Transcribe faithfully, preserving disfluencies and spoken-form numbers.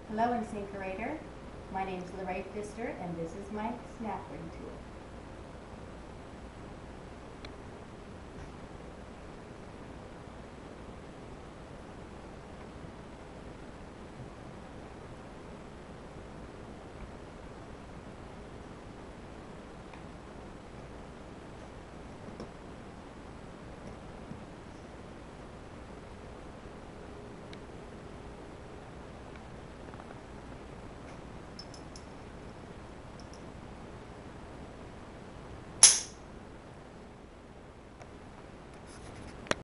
Hello, Incinerator. My name is Lorae and this is my snap ring tool.